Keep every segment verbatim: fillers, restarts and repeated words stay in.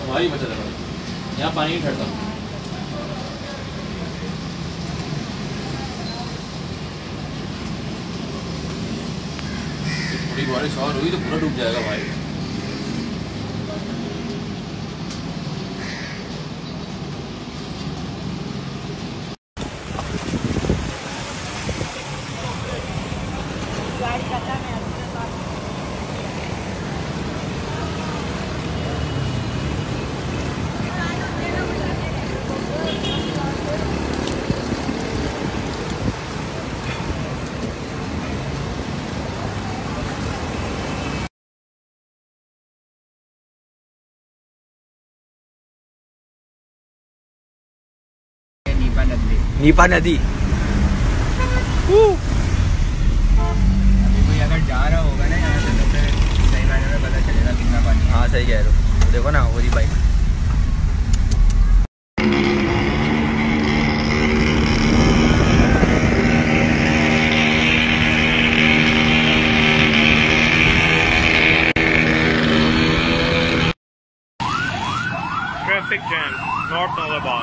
हमारी बचत है, यहाँ पानी नहीं ठहरता। थोड़ी बारिश और हुई तो पूरा डूब जाएगा भाई। नीपा नदी। अभी कोई अगर जा रहा होगा ना यहाँ से तो फिर सही मायने में पता चलेगा कितना पानी। हाँ सही कह रहे हो, देखो ना वो रही bike. Traffic jam, North Nalabad.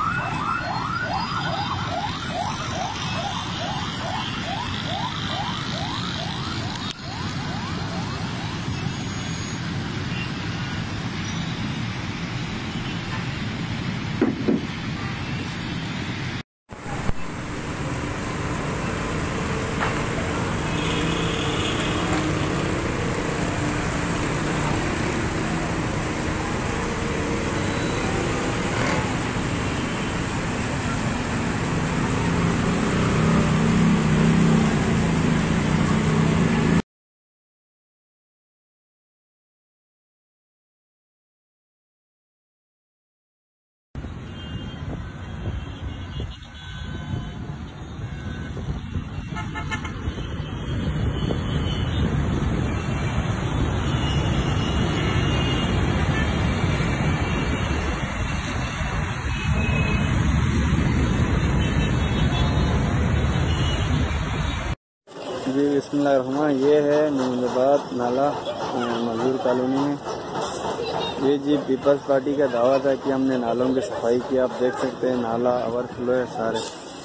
जी बिस्मिल्लाहिर्रहमानिर्रहीम। ये है नूराबाद नाला मजदूर कॉलोनी में। ये जी पीपल्स पार्टी का दावा था कि हमने नालों की सफाई की। आप देख सकते हैं नाला ओवरफ्लो है सारे।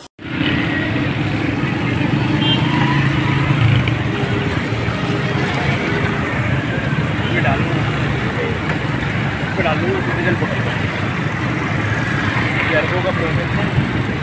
का प्रोजेक्ट है।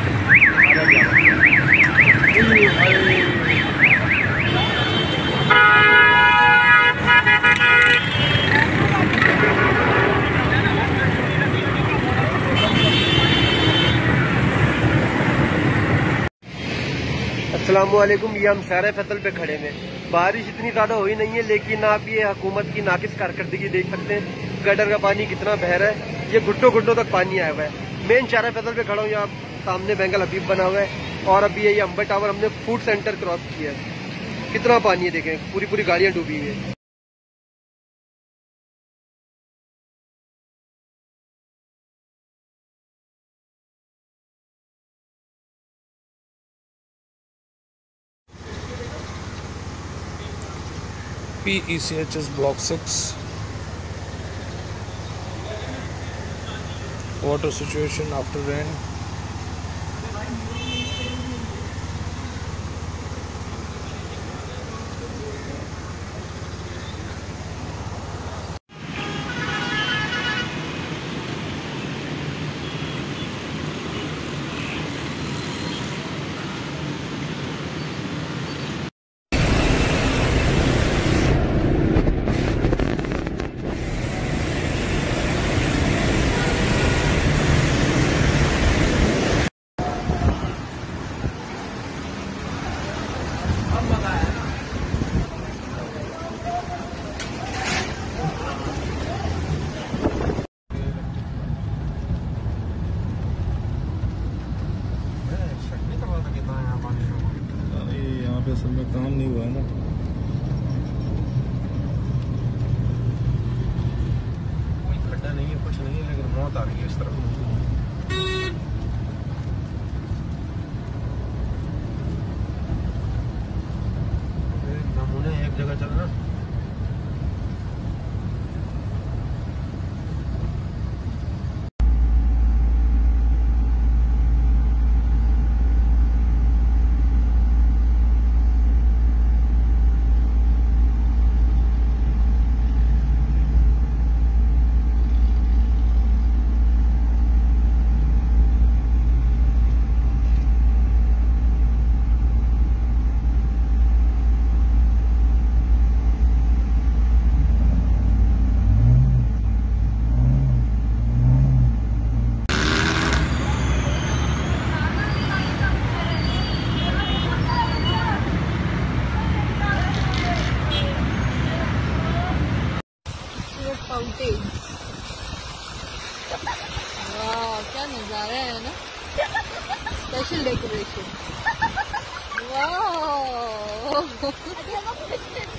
अस्सलामुअलैकुम। ये हम शहर फैसल पे खड़े हैं। बारिश इतनी ज़्यादा हुई नहीं है, लेकिन आप ये हुकूमत की नाकिस कारकर्दगी देख सकते हैं। गटर का पानी कितना बह रहा है, ये घुट्टों घुट्टों तक पानी आया हुआ है। मेन शहर फैसल पे खड़ा हूँ, यहाँ सामने बेंगल हबीब बना हुआ है और अभी ये अंबर टावर हमने फूड सेंटर क्रॉस किया है। कितना पानी है देखें, पूरी पूरी गाड़ियाँ डूबी हुई है। P E C H S Block six. Water situation after rain. असल में काम नहीं हुआ है ना। कोई खड्डा नहीं है, कुछ नहीं है, लेकिन मौत आ रही है इस तरफ। नमूने एक जगह चल रहा। वाह क्या नजारा है ना, स्पेशल डेकोरेशन। वाह